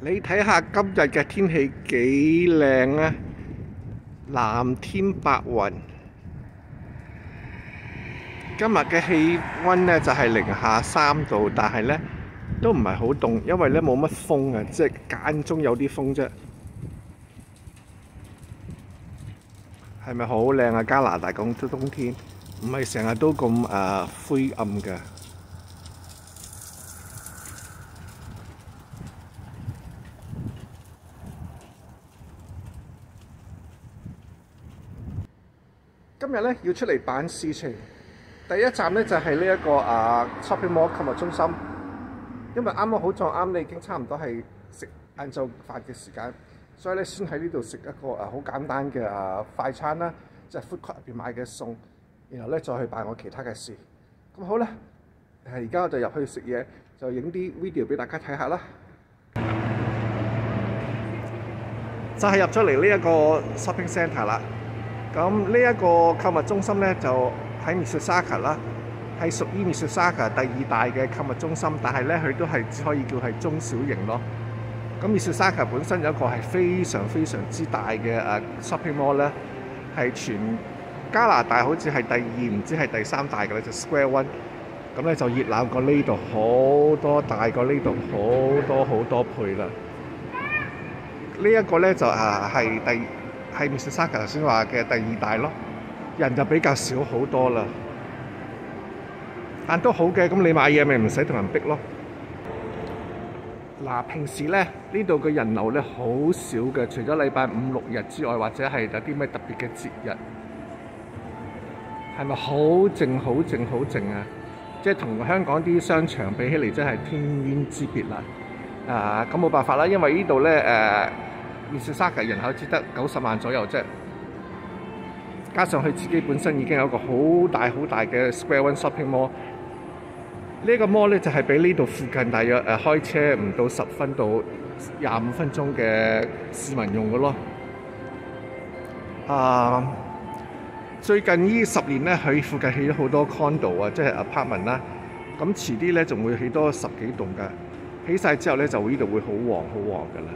你睇下今日嘅天氣幾靚啊！藍天白雲。今日嘅氣温呢就係零下3度，但係呢都唔係好凍，因為呢冇乜風啊，即係間中有啲風啫。係咪好靚啊？加拿大講冬天，唔係成日都咁灰暗嘅。今日咧要出嚟辦事情，第一站咧就係呢一個shopping mall 購物中心，因為啱啱好撞啱，你已經差唔多係食晏晝飯嘅時間，所以咧先喺呢度食一個好簡單嘅快餐啦，即係 food court 入邊買嘅餸，然後咧再去辦我其他嘅事。咁好啦，而家我就入去食嘢，就影啲 video 俾大家睇下啦。就係入咗嚟呢一個 shopping centre 啦。咁呢一個購物中心咧就喺 Mississauga 啦，係屬於 Mississauga 第2大嘅購物中心，但係咧佢都係只可以叫係中小型咯。咁 Mississauga 本身有一個係非常之大嘅shopping mall 咧，係全加拿大好似係第2，唔知係第3大嘅咧，就 Square One。咁咧就熱鬧過呢度好多，大過呢度好多倍啦。呢一個咧就係 Mississauga 頭先話嘅第2大咯，人就比較少好多啦，但都好嘅。咁你買嘢咪唔使同人逼咯。嗱，平時咧呢度嘅人流咧好少嘅，除咗禮拜5、6日之外，或者係有啲咩特別嘅節日，係咪好靜啊？即係同香港啲商場比起嚟，真係天淵之別啦。咁冇辦法啦，因為呢度咧Mississauga 人口只得90萬左右啫，加上佢自己本身已經有一個好大嘅 Square One Shopping Mall。呢個 mall 咧就係俾呢度附近大約開車唔到10分到25分鐘嘅市民用嘅咯。最近呢10年咧，佢附近起咗好多 condo 啊，即係 apartment 啦。咁遲啲咧仲會起多10幾棟㗎。起晒之後咧，就呢度會好旺㗎啦。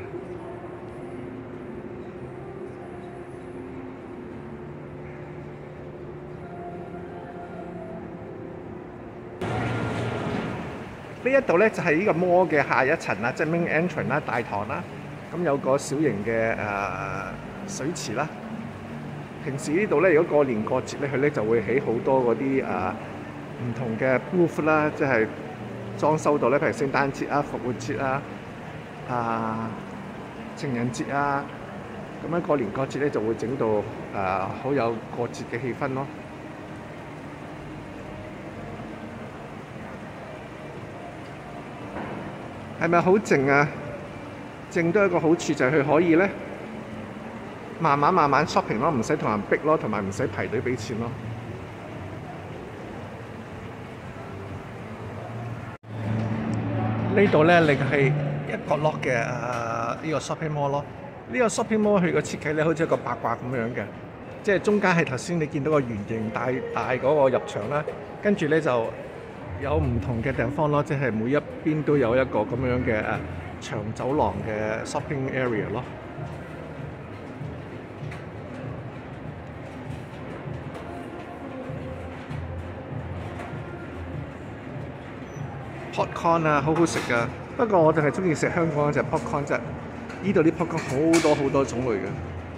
呢一度咧就係呢個 mall 嘅下一層啦，即係 main entrance 啦，大堂啦。咁有個小型嘅水池啦。平時呢度咧，如果過年過節咧，佢咧就會起好多嗰啲唔同嘅 booth 啦，即係裝修到咧，譬如聖誕節啊、復活節啊、情人節啊，咁樣過年過節咧就會整到好有過節嘅氣氛咯。係咪好靜啊？靜都有一個好處就係佢可以咧慢慢 shopping 咯，唔使同人逼咯，同埋唔使排隊俾錢咯。呢度咧，另係一角落嘅呢個 shopping mall 咯。呢個 shopping mall 佢個設計咧，好似一個八卦咁樣嘅，即係中間係頭先你見到個圓形大嗰個入場啦，跟住咧就有唔同嘅地方咯，即係每一邊都有一個咁樣嘅長走廊嘅 shopping area 咯。popcorn 啊，好好食噶。不過我就係中意食香港嗰隻 popcorn 啫。呢度啲 popcorn 好多種類嘅。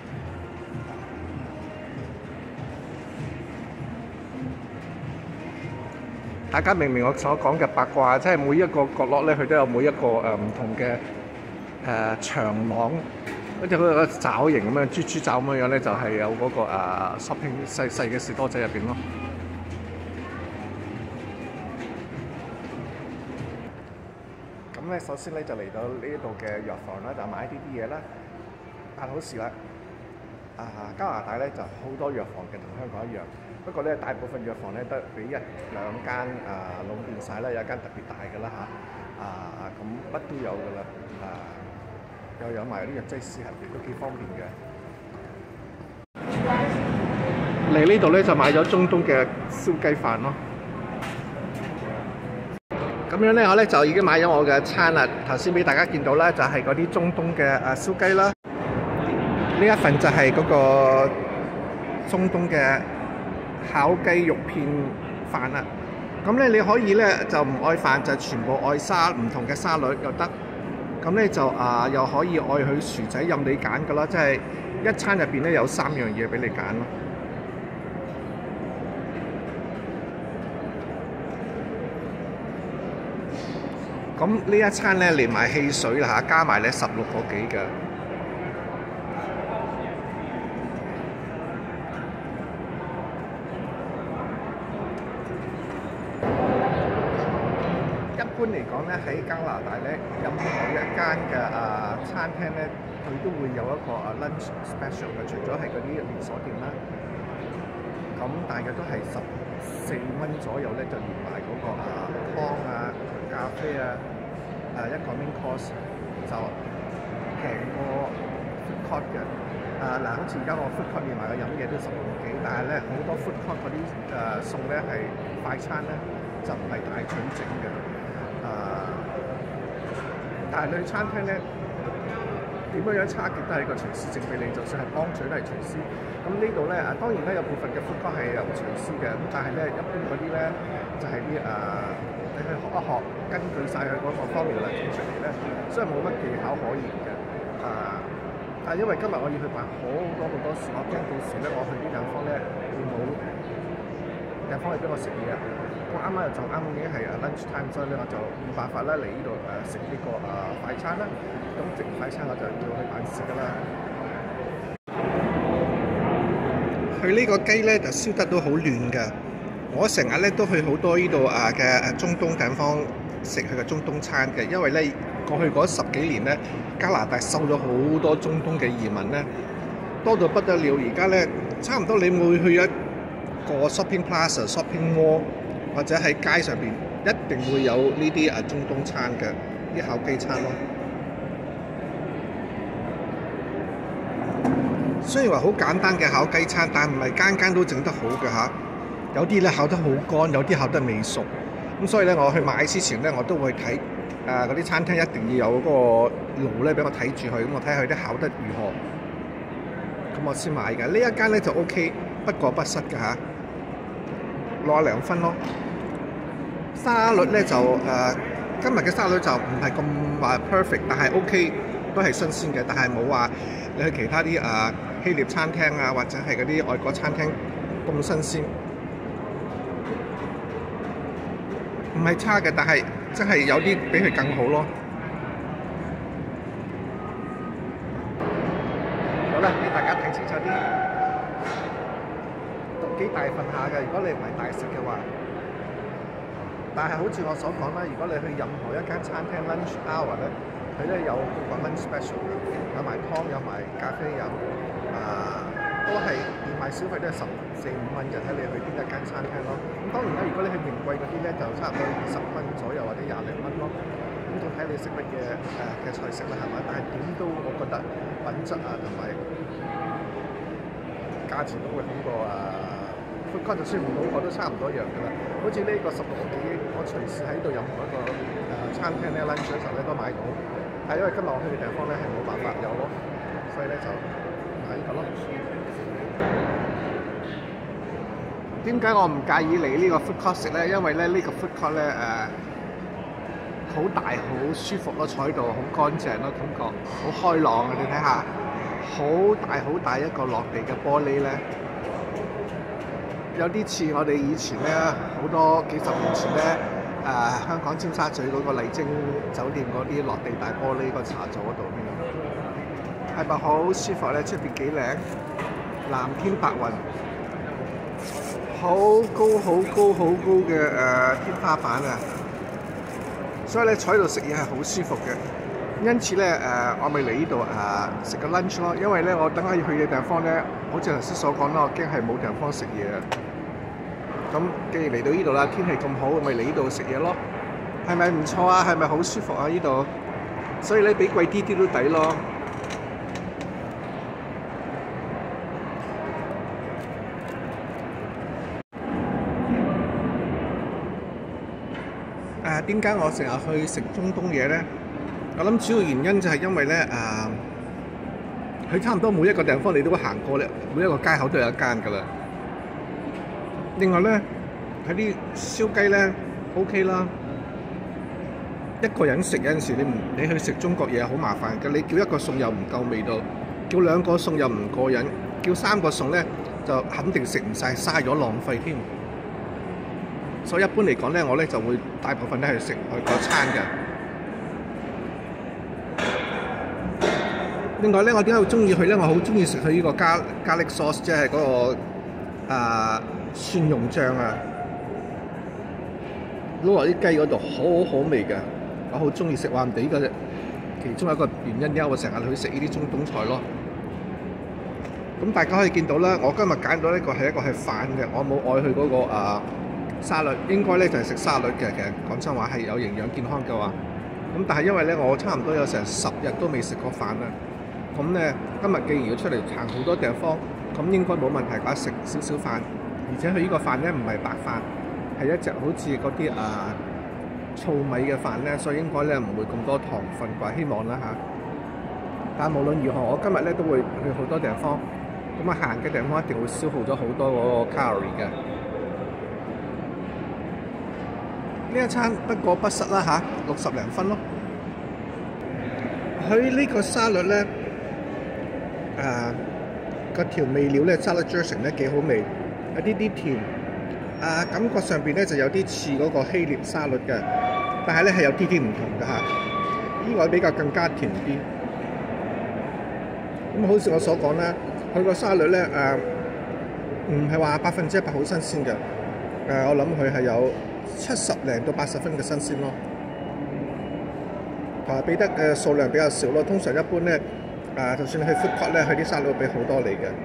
大家明唔明我所講嘅八卦？即係每一個角落咧，佢都有每一個唔同嘅長廊，好似嗰個爪形咁樣，豬爪咁樣咧，就係有嗰個shopping 細嘅士多仔入邊咯。咁咧，首先咧就嚟到呢度嘅藥房啦，就買啲嘢啦。但好事啦，加拿大咧就好多藥房嘅，同香港一樣。不過咧，大部分藥房咧得俾1、2間壟斷晒啦，有一間特別大嘅啦咁乜都有㗎啦，又有埋啲藥劑師入邊，都幾方便嘅。嚟呢度咧就買咗中東嘅燒雞飯咯。咁樣咧，我咧就已經買咗我嘅餐啦。頭先俾大家見到啦，就係嗰啲中東嘅燒雞啦。呢一份就係嗰個中東嘅烤雞肉片飯啦。咁咧你可以咧就唔愛飯，就全部愛沙唔同嘅沙律又得。咁咧就又可以愛佢薯仔，任你揀噶啦。即係一餐入邊咧有3樣嘢俾你揀咯。咁呢一餐咧連埋汽水啦嚇，加埋咧16個幾嘅。一般嚟講咧，喺加拿大咧，任何一間嘅餐廳咧，佢都會有一個lunch special 嘅，除咗係嗰啲連鎖店啦。咁大概都係14蚊左右咧，就連埋嗰個湯咖啡一個 main course 就平過 food court 嘅。好似而家我 food court 連埋個飲嘢都16個幾，但係咧好多 food court 嗰啲餸咧係快餐咧，就唔係大取整嘅。但係你去餐廳咧，點樣差極都係個廚師整俾你，就算係幫嘴都係廚師。咁呢度咧當然咧有部分嘅 food court 係有廚師嘅，咁但係咧一般嗰啲咧就係啲你去學一學，根據晒佢嗰個 formula 整出嚟咧，所以冇乜技巧可言嘅。但係因為今日我要去辦好多事，我驚到時咧我去啲地方咧會冇地方去俾我食嘢。我啱啱又就啱已經係lunch time，所以咧我就冇辦法啦嚟呢度食呢個快餐啦。咁食快餐我就要去辦事㗎啦。佢呢個雞咧就燒得都好嫩㗎。我成日咧都去好多呢度嘅中東地方食佢嘅中東餐嘅，因為咧過去嗰10幾年咧加拿大收咗好多中東嘅移民咧，多到不得了。而家咧差唔多你每去一個 shopping plaza、shopping mall 或者喺街上邊，一定會有呢啲中東餐嘅啲烤雞餐咯。雖然話好簡單嘅烤雞餐，但唔係間間都整得好嘅嚇。有啲咧烤得好乾，有啲烤得未熟。咁所以咧，我去買之前咧，我都會睇嗰啲餐廳一定要有嗰個爐咧，俾我睇住佢。咁我睇下佢啲烤得如何，咁我先買嘅。呢一間咧就 OK， 不過不失嘅嚇，62分咯。沙律咧就今日嘅沙律就唔係咁話 perfect， 但係 OK 都係新鮮嘅，但係冇話你去其他啲希臘餐廳或者係嗰啲外國餐廳咁新鮮。唔係差嘅，但係真係有啲比佢更好咯。好啦，俾大家睇清楚啲，都幾大份下嘅。如果你唔係大食嘅話，但係好似我所講啦，如果你去任何一間餐廳 lunch hour 咧，佢咧有個 lunch special， 有埋湯，有埋咖啡飲，都係連埋消費都係14-15蚊，就睇你去邊一間餐廳咯。咁當然啦，如果你去名貴嗰啲咧，就差唔多20蚊左右或者20零蚊咯。咁就睇你食乜嘢嘅菜式啦，係咪？但係點都我覺得品質同埋價錢都會好過food court，就算唔好我都差唔多一樣㗎啦。好似呢個16個幾，我隨時喺度任何一個餐廳咧 lunch 嘅時候咧都買到。但係因為今日我去嘅地方咧係冇辦法有咯，所以咧就買呢個咯。點解我唔介意嚟呢個 food court 食咧？因為咧呢個 food court 咧好大好舒服咯，坐喺度好乾淨咯，感覺好開朗啊！你睇下，好大一個落地嘅玻璃咧，有啲似我哋以前咧好多幾十年前咧香港尖沙咀嗰個麗晶酒店嗰啲落地大玻璃個茶座嗰度邊，係咪好舒服咧？出邊幾靚，藍天白雲。好高嘅天花板啊！所以咧坐喺度食嘢係好舒服嘅。因此咧我咪嚟呢度食個 lunch 咯。因為咧我等下要去嘅地方咧，好似頭先所講啦，我驚係冇地方食嘢啊。咁既然嚟到呢度啦，天氣咁好，咪嚟呢度食嘢咯。係咪唔錯啊？係咪好舒服啊？呢度，所以咧俾貴啲都抵咯。 點解我成日去食中東嘢咧？我諗主要原因就係因為咧佢差唔多每一個地方你都會行過咧，每一個街口都有一間㗎啦。另外咧，喺啲燒雞咧 OK 啦。一個人食有陣時你去食中國嘢好麻煩嘅，你叫一個餸又唔夠味道，叫兩個餸又唔過癮，叫三個餸咧就肯定食唔晒，嘥咗浪費添。所以一般嚟講咧，我咧就會大部分咧係食佢嗰餐嘅。另外咧，我點解會中意佢咧？我好中意食佢呢個garlic sauce， 即係嗰個蒜蓉醬啊，撈落啲雞嗰度，好味嘅。我好中意食話唔地嘅其中一個原因，因為我成日去食呢啲中東菜咯。咁大家可以見到啦，我今日揀到呢個係飯嘅，我冇愛佢嗰個沙律，應該咧就係食沙律嘅。其實講真話係有營養健康嘅話，咁但係因為咧我差唔多有成10日都未食過飯啦，咁咧今日既然要出嚟行好多地方，咁應該冇問題㗎，食少少飯，而且佢呢個飯咧唔係白飯，係一隻好似嗰啲糙米嘅飯咧，所以應該咧唔會咁多糖分啩，希望啦嚇。但係無論如何，我今日咧都會去好多地方，咁行嘅地方一定會消耗咗好多嗰個 calorie 嘅。呢一餐不過不失啦嚇，60零分咯。佢呢個沙律咧，個調味料咧，salad dressing 咧幾好味，有啲甜。感覺上邊咧就有啲似嗰個希臘沙律嘅，但係咧係有啲唔同嘅嚇。呢個比較更加甜啲。咁好似我所講啦，佢個沙律咧唔係話100%好新鮮嘅。我諗佢係有70零到80分嘅新鮮咯。同埋俾得嘅數量比較少咯。通常一般咧就算去 food court 咧，佢啲沙律會俾好多你嘅。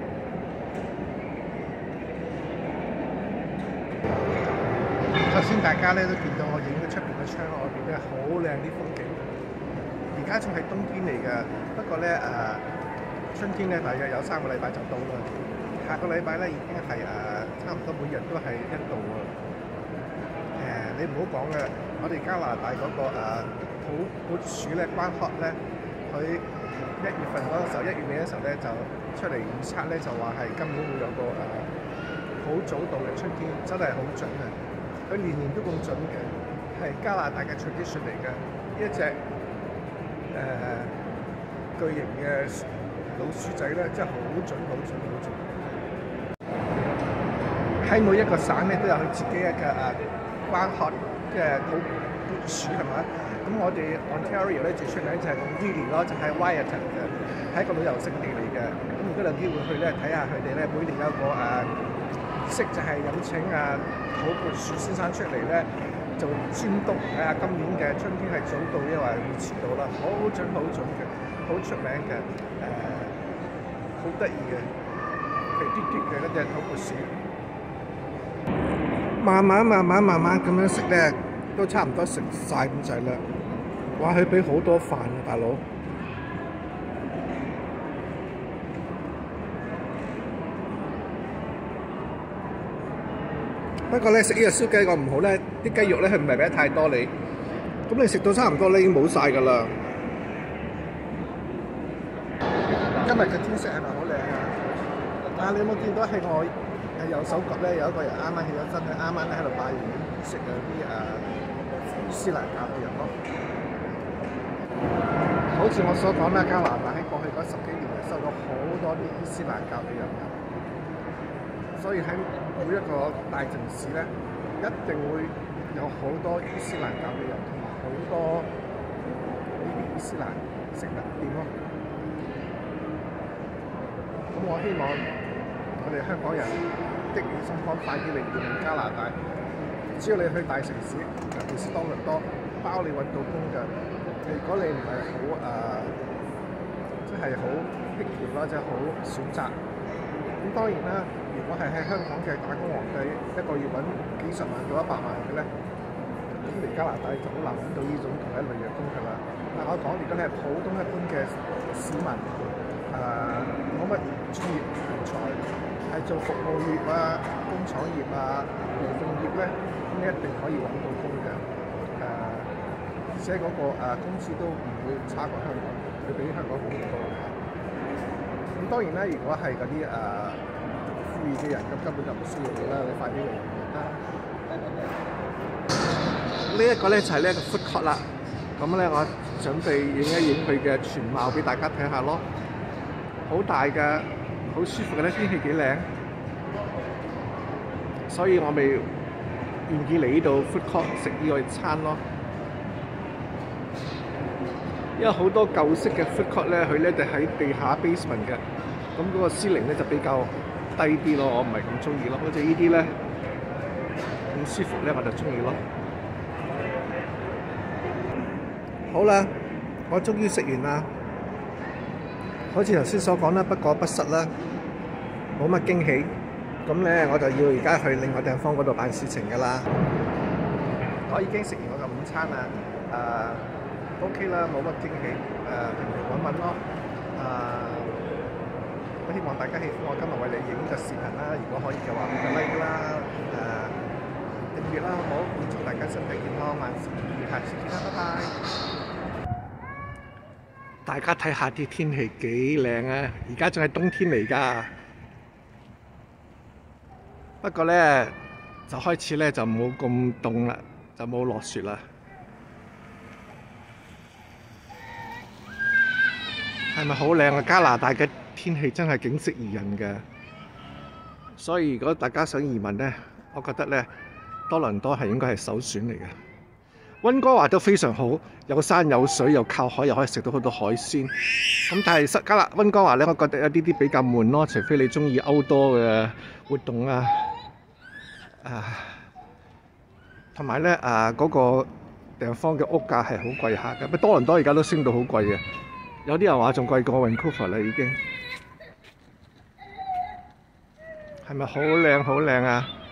頭先大家咧都見到我影咗出邊嘅窗外邊咧，好靚啲風景。而家仲係冬天嚟嘅，不過咧春天咧大約有3個禮拜就到啦。下個禮拜咧已經係差唔多每日都係1度啊。你唔好講嘅，我哋加拿大嗰個土撥鼠咧關學咧，佢1月份嗰個時候，1月尾嘅時候咧就出嚟預測咧，就話係今年會有個好早到嘅春天，真係好準啊！佢年年都咁準嘅，係加拿大嘅 tradition 嚟嘅。呢一隻巨型嘅老鼠仔咧，真係好準。喺每一個省咧都有佢自己一個關學嘅土撥鼠係咪？咁我哋 Ontario 咧最出名就係個 Willie 咯，就係 Wyatt 嘅，係一個旅遊勝地嚟嘅。咁如果有機會去咧睇下佢哋咧，每年有個儀式就係引請土撥鼠先生出嚟咧，就監督睇下今年嘅春天係早到抑或會遲到啦。好準嘅，好出名嘅，好得意嘅，肥嘟嘟嘅嗰隻土撥鼠。慢慢咁樣食咧，都差唔多食晒咁滯啦。哇！佢俾好多飯啊，大佬。不過咧，食呢個燒雞個唔好咧，啲雞肉咧佢唔係俾得太多你，咁你食到差唔多咧已經冇晒㗎啦。今日嘅天色係咪好靚啊？你有冇見到喺我右手角咧有一個人啱啱起咗身，佢啱啱咧喺度拜完儀式嗰啲伊斯蘭教嘅人咯。好似我所講啦，加拿大喺過去嗰10幾年收咗好多啲伊斯蘭教嘅人，所以喺每一個大城市咧，一定會有好多伊斯蘭教嘅人同埋好多呢啲伊斯蘭食物店咯。咁我希望我哋香港人的起心肝，快啲嚟移民加拿大。只要你去大城市，尤其是多倫多，包你揾到工嘅。如果你唔係好即係好僻條啦，即係好選擇。咁當然啦，如果係喺香港嘅打工皇帝，一個月揾幾十萬到100萬嘅咧，咁嚟加拿大就好難揾到呢種同一類嘅工㗎啦。但我講，如果你係普通一般嘅市民，冇乜專業人才，係做服務業工廠業、勞動業咧，咁你一定可以揾到工嘅。 且嗰個工資都唔會差過香港，佢比香港好多。咁當然啦，如果係嗰啲富裕嘅人，咁根本就唔需要你啦，你快啲嚟啦。呢一個咧就係呢一個 food court 啦。咁咧我準備影一影佢嘅全貌俾大家睇下咯。好大嘅，好舒服嘅咧，天氣幾靚，所以我咪願意嚟呢度 food court 食呢個餐咯。因為好多舊式嘅 food court 咧，佢咧就喺地下 basement 嘅，咁嗰個 ceiling 咧就比較低啲咯，我唔係咁中意咯。好似呢啲咧咁舒服咧，我就中意咯。好啦，我終於食完啦。好似頭先所講啦，不過不失啦，冇乜驚喜。咁咧我就要而家去另外地方嗰度辦事情㗎啦。我已經食完我嘅午餐啦，OK 啦，冇乜驚喜，平平穩穩咯。我希望大家喜歡我今日為你影嘅視頻啦。如果可以嘅話，俾個 like 啦，訂閱啦，好唔好？祝大家身體健康，萬事如意，下次見啦，拜拜。大家睇下啲天氣幾靚啊！而家仲係冬天嚟㗎，不過咧就開始咧就冇咁凍啦，就冇落雪啦。係咪好靚啊？加拿大嘅天氣真係景色宜人嘅，所以如果大家想移民咧，我覺得咧多倫多係應該係首選嚟嘅。溫哥華都非常好，有山有水，又靠海，又可以食到好多海鮮。咁但係溫哥華咧，我覺得有啲比較悶咯，除非你中意outdoor嘅活動啊，同埋咧嗰個地方嘅屋價係好貴下嘅。不過多倫多而家都升到好貴嘅，有啲人話仲貴過 Vancouver 啦已經。係咪好靚好靚啊？